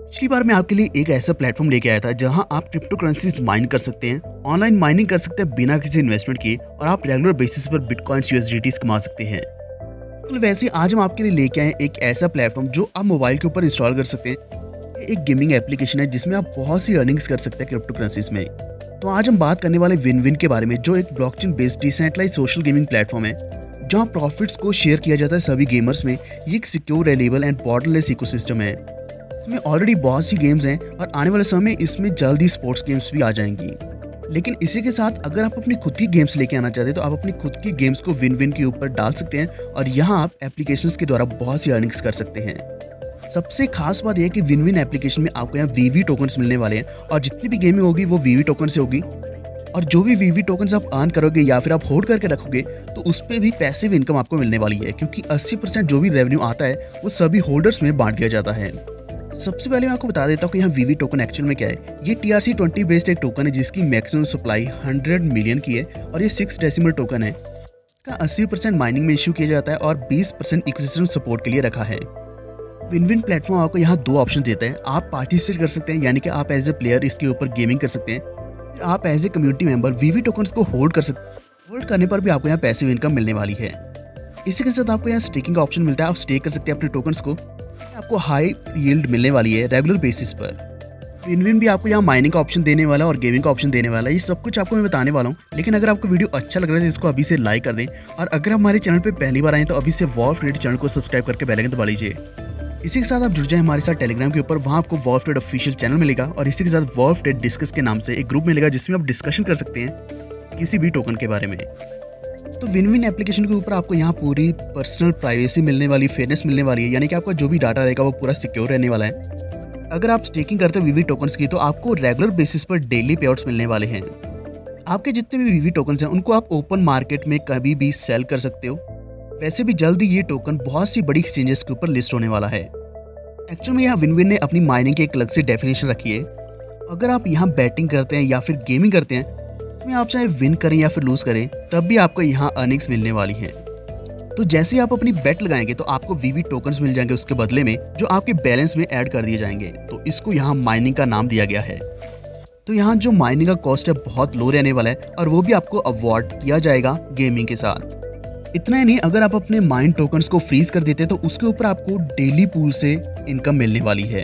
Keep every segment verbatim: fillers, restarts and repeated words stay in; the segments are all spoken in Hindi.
पिछली बार मैं आपके लिए एक ऐसा प्लेटफॉर्म लेके आया था जहां आप क्रिप्टो करेंसीज माइन कर सकते हैं, ऑनलाइन माइनिंग कर सकते हैं बिना किसी इन्वेस्टमेंट के और आप रेगुलर बेसिस पर बिटकॉइंस यूएसडीटीज कमा सकते हैं। तो वैसे आज हम आपके लिए लेके आए एक ऐसा प्लेटफॉर्म जो आप मोबाइल के ऊपर इंस्टॉल कर सकते हैं। ये एक गेमिंग एप्लीकेशन है जिसमें आप बहुत सी अर्निंग्स कर सकते हैं क्रिप्टो करेंसीज में। तो आज हम बात करने वाले विन विन के बारे में, जो एक blockchain based decentralised social gaming platform है जहां प्रॉफिट्स को शेयर किया जाता है सभी गेमर्स में। ये एक secure, reliable and borderless ecosystem है। इसमें ऑलरेडी बहुत सी गेम्स हैं और आने वाले समय में इसमें जल्दी स्पोर्ट्स गेम्स भी आ जाएंगी। लेकिन इसी के साथ अगर आप अपनी खुद की गेम्स लेके आना चाहते हैं तो आप अपनी खुद की गेम्स को विन विन के ऊपर डाल सकते हैं और यहाँ आप एप्लीकेशंस के द्वारा बहुत सी अर्निंग्स कर सकते हैं। सबसे खास बात यह है कि विन विन एप्लीकेशन में आपको यहाँ वीवी टोकन्स मिलने वाले हैं और जितनी भी गेमिंग होगी वो वीवी टोकन से होगी। और जो भी वीवी टोकन्स आप अर्न करोगे या फिर आप होल्ड करके रखोगे तो उस पर भी पैसिव इनकम आपको मिलने वाली है, क्योंकि अस्सी परसेंट जो भी रेवेन्यू आता है वो सभी होल्डर्स में बांट दिया जाता है। सबसे पहले मैं आपको बता देता हूँ कि यहाँ वीवी टोकन एक्चुअल में क्या है। ये T R C twenty based एक टोकन है जिसकी मैक्सिमम सप्लाई हंड्रेड मिलियन की है और ये सिक्स डेसिमल टोकन है। इसका अस्सी परसेंट माइनिंग में इशू किया जाता है और बीस परसेंट इकोसिस्टम सपोर्ट के लिए रखा है। विन विन प्लेटफॉर्म आपको यहाँ दो ऑप्शन देता है। आप पार्टिसिपेट कर सकते हैं, यानी कि आप एज ए प्लेयर इसके ऊपर गेमिंग कर सकते हैं। फिर आप as a community member VV tokens को होल्ड कर सकते हैं। होल्ड करने पर भी आपको यहाँ पैसिव इनकम मिलने वाली है। इसी के साथ आपको यहाँ स्टेकिंग का ऑप्शन मिलता है। आप स्टेक कर सकते हैं अपने टोकन्स को। आपको हाई यील्ड मिलने वाली है रेगुलर बेसिस पर। विन विन भी आपको यहाँ माइनिंग का ऑप्शन देने वाला है और गेमिंग का ऑप्शन देने वाला है। ये सब कुछ आपको मैं बताने वाला हूँ। लेकिन अगर आपको वीडियो अच्छा लग रहा है तो इसको अभी से लाइक कर दें और अगर आप हमारे चैनल पे पहली बार आए तो अभी से वॉल्फ ट्रेड चैनल को सब्सक्राइब करके बेल आइकन दबा लीजिए। इसी के साथ आप जुड़ जाए हमारे साथ टेलीग्राम के ऊपर, वहाँ आपको वॉल्फ ट्रेड ऑफिशियल चैनल मिलेगा और इसी के साथ वॉल्फ ट्रेड डिस्कस के नाम से एक ग्रुप मिलेगा जिसमें आप डिस्कशन कर सकते हैं किसी भी टोकन के बारे में। तो विन विन एप्लीकेशन के ऊपर आपको यहाँ पूरी पर्सनल प्राइवेसी मिलने वाली, फेयरनेस मिलने वाली है, यानी कि आपका जो भी डाटा रहेगा वो पूरा सिक्योर रहने वाला है। अगर आप स्टेकिंग करते हो वीवी टोकन्स की तो आपको रेगुलर बेसिस पर डेली पेआउट्स मिलने वाले हैं। आपके जितने भी वीवी टोकन्स हैं उनको आप ओपन मार्केट में कभी भी सेल कर सकते हो। वैसे भी जल्दी ये टोकन बहुत सी बड़ी एक्सचेंजेस के ऊपर लिस्ट होने वाला है। एक्चुअल में यहाँ विन विन ने अपनी माइनिंग की एक अलग से डेफिनेशन रखी है। अगर आप यहाँ बैटिंग करते हैं या फिर गेमिंग करते हैं, इसमें आप चाहे विन करें या फिर लूज करें तब भी आपको यहाँ अर्निंग्स मिलने वाली हैं। तो जैसे ही आप अपनी बेट लगाएंगे तो आपको वीवी टोकन्स मिल जाएंगे उसके बदले में, जो आपके बैलेंस में ऐड कर दिए जाएंगे। तो इसको यहाँ माइनिंग का नाम दिया गया है। तो यहाँ जो माइनिंग का कॉस्ट है बहुत लो रहने वाला है और वो भी आपको अवॉर्ड किया जाएगा गेमिंग के साथ। इतना ही नहीं, अगर आप अपने माइन टोकन्स को फ्रीज कर देते हैं तो उसके ऊपर आपको डेली पूल से इनकम मिलने वाली है।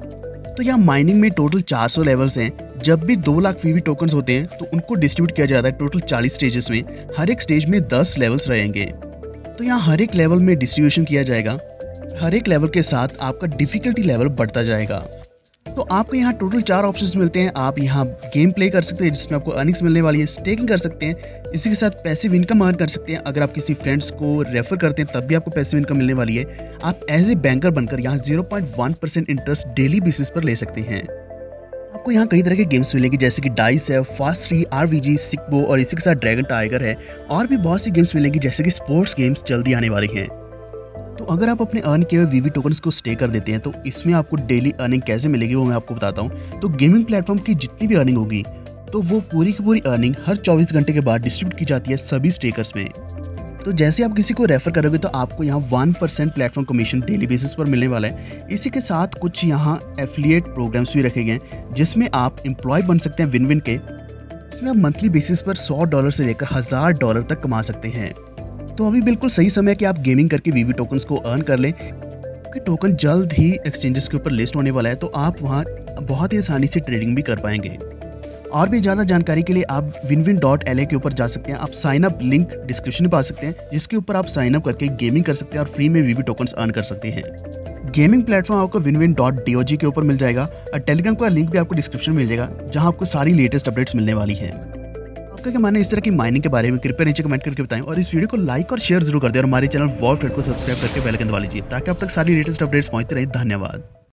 तो यहाँ माइनिंग में टोटल चार सौ लेवल्स हैं। जब भी दो लाख वीवी टोकन्स होते हैं तो उनको डिस्ट्रीब्यूट किया जाता है टोटल चालीस स्टेजेस में। हर एक स्टेज में दस लेवल्स रहेंगे। तो यहाँ हर एक लेवल में डिस्ट्रीब्यूशन किया जाएगा। हर एक लेवल के साथ आपका डिफिकल्टी लेवल बढ़ता जाएगा। तो आपको यहाँ टोटल चार ऑप्शंस मिलते हैं। आप यहाँ गेम प्ले कर सकते हैं जिसमें आपको अर्निंग्स मिलने वाली है, स्टेकिंग कर सकते हैं, इसी के साथ पैसिव इनकम अर्न कर सकते हैं। अगर आप किसी फ्रेंड्स को रेफर करते हैं तब भी आपको पैसिव इनकम मिलने वाली है। आप एज ए बैंकर बनकर यहाँ zero point one percent interest daily basis पर ले सकते हैं। आपको यहाँ कई तरह के गेम्स मिलेंगे जैसे कि डाइस है, फास्ट थ्री, आरवीजी, सिकबो और इसी के साथ ड्रैगन टाइगर है। और भी बहुत सी गेम्स मिलेंगी जैसे कि स्पोर्ट्स गेम्स जल्दी आने वाली हैं। तो अगर आप अपने अर्न किए हुए वीवी टोकन्स को स्टे कर देते हैं तो इसमें आपको डेली अर्निंग कैसे मिलेगी वो मैं आपको बताता हूँ। तो गेमिंग प्लेटफॉर्म की जितनी भी अर्निंग होगी तो वो पूरी की पूरी अर्निंग हर चौबीस घंटे के बाद डिस्ट्रीब्यूट की जाती है सभी स्टेकर्स में। तो जैसे आप किसी को रेफर करोगे तो आपको यहाँ one percent platform commission daily basis पर मिलने वाला है। इसी के साथ कुछ यहाँ एफिलिएट प्रोग्राम्स भी रखे गए हैं जिसमें आप एम्प्लॉय बन सकते हैं विन विन के। इसमें आप मंथली बेसिस पर सौ डॉलर से लेकर हज़ार डॉलर तक कमा सकते हैं। तो अभी बिल्कुल सही समय है कि आप गेमिंग करके वीवी टोकन्स को अर्न कर लें, क्योंकि टोकन जल्द ही एक्सचेंजेस के ऊपर लिस्ट होने वाला है। तो आप वहाँ बहुत ही आसानी से ट्रेडिंग भी कर पाएंगे। और भी ज़्यादा जानकारी के लिए आप win win dot L A के ऊपर जा सकते हैं। आप साइन अप लिंक डिस्क्रिप्शन में पा सकते हैं जिसके ऊपर आप साइन अप करके गेमिंग कर सकते हैं और फ्री में वीवी टोकन्स अर्न कर सकते हैं। गेमिंग प्लेटफॉर्म आपको win win dot D O G के ऊपर मिल जाएगा और टेलीग्राम का लिंक भी आपको डिस्क्रिप्शन में मिल जाएगा जहाँ आपको सारी लेटेस्ट अपडेट्स मिलने वाली है। आपका क्या मानना है इस तरह की माइनिंग के बारे में, कृपया नीचे कमेंट करके बताएं और इस वीडियो को लाइक और शेयर जरूर कर दें और हमारे चैनल वॉल्फ ट्रेड को सब्सक्राइब करके बेल आइकन दबा लीजिए ताकि अब तक सारी लेटेस्ट अपडेट्स पहुंचते रहें। धन्यवाद।